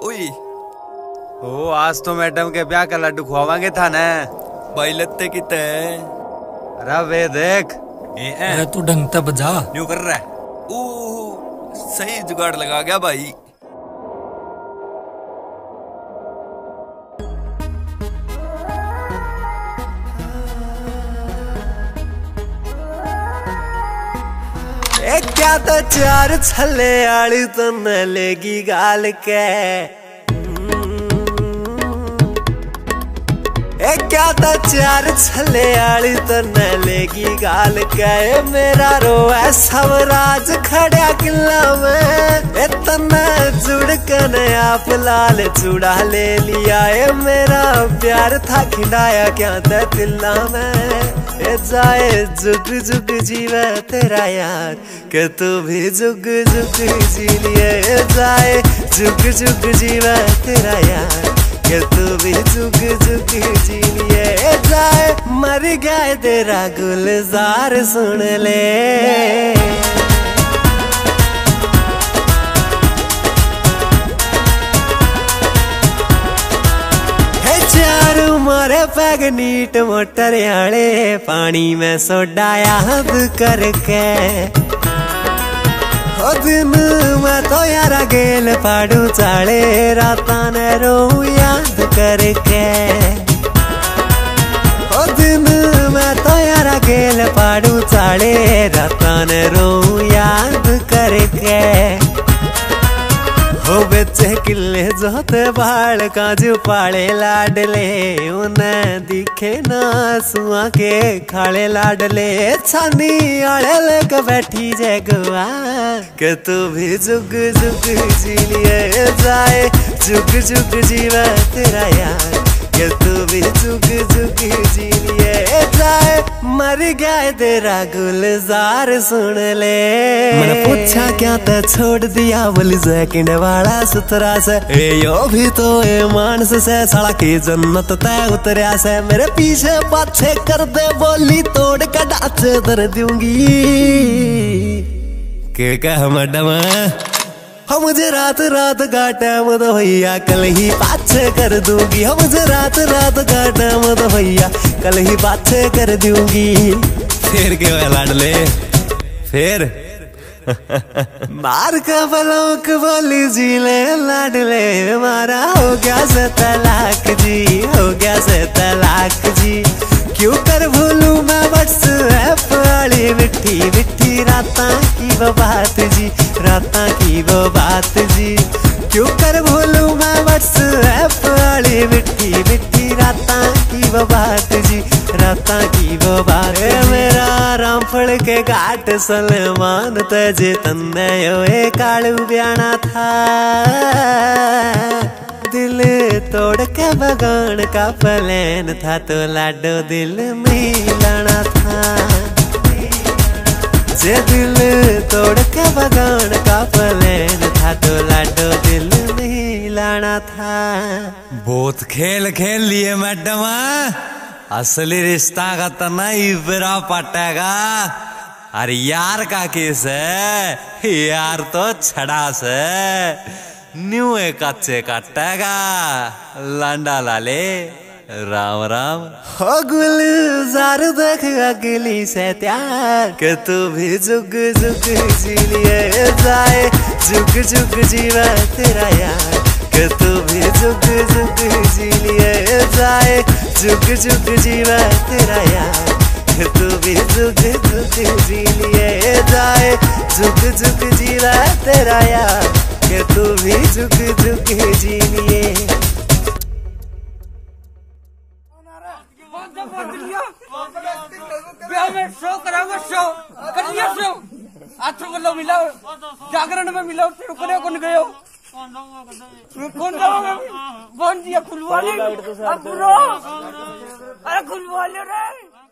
ओए ओ आज तो मैडम के ब्याह का लड्डू खुआवांगे था ना भाई लगते कितने अरे वे देख अरे तू ढंग से बजा न्यू कर रहा है। ओ सही जुगाड़ लगा गया भाई। क्या तो चार छले आली तो न लेगी गाल के क्या तो चार छले आली तो न लेगी गाल के मेरा रोए सब राज खड़ा किला में इतना जुड़ कर आप लाल चूड़ा ले लिया है मेरा प्यार था खिलाया क्या था दिला में जाए जुग जुग जीवे तेरा यार के तू भी जुग जुग जी लिए जाए जुग जुग जीवे तेरा यार के तू भी जुग जुग जी लिए जाए मर गए तेरा गुलजार सुन ले मारे पैग नीट मोटर आले पानी में सोडा याद करके ओ दिन मैं तो यारा गेल पाड़ू चाले राता ने रो याद करके ओ दिन मैं तो यारा गेल पाड़ू चाले राता ने रो याद करके हो बेचे किले जोते बाल काजू पाले लाडले उन्हें दिखे ना सुआ के खाले लाडले छानी आले लेके बैठी जगुआ के तू भी जुग जुग जी लिए जाए जुग जुग जीवा तेरा यार के तू भी जुग जुग जी लिए जाए मर गया तेरा गुलजार सुन ले मैंने पूछा क्या ते छोड़ दिया बोली जैकिंड वाला सुतरा से यो भी तो ये मानस से साला की जन्नत तय उतरिया से मेरे पीछे पाछे कर दे बोली तोड़ का ढांचे धर दूंगी के कह मैडम हम मुझे रात रात का टाइम तो भैया कल ही पाछे कर दूंगी हम मुझे रात रात का टाइम तो भैया कल ही पाछे कर दूंगी फिर के लाडले फिर मार का बलोक बोली जी ले लाडले मारा हो गया से तलाक जी हो गया से तलाक जी क्यों कर भूलू मैं व्हाट्सएप वाली मिठी मिठी राता की वो बात जी राता की वो बात जी क्यों कर भूलू मैं व्हाट्सएप वाली मिठी मिठी राता की वो बात जी राता की वो बात मेरा रामफल के घाट सलमान तजे तन्ने यो कालू ब्याना था दिल तोड़ के बगान का प्लान था तो लाडो दिल मिलाना था जे दिल तोड़ के बगान का प्लान था तो लाडो दिल मिलाना था बहुत खेल खेल लिए मैडम असली रिश्ता का तना इबरा पटेगा अरे यार का केस है यार तो छड़ा से न्यू कच्चे कटेगा लांडा लाले राम राम हो गुलजार देख अगली से त्यार के तू भी जुग जुग जी लिए जाए जुग जुग जीवा तेरा यार के तू भी जुग जुग जी लिए जाए जुग जुग जीवा तेरा यार के तू भी जुग जुग जी लिए जाए जुग जुग जीवा तेरा यार के तू भी जुग जुग जी लिए शो कराओगे शो कर लिया शो आज तो मिला जागरण में मिला कौन गए कौन दिया खुलवा ले अरे खुलवा ले रे।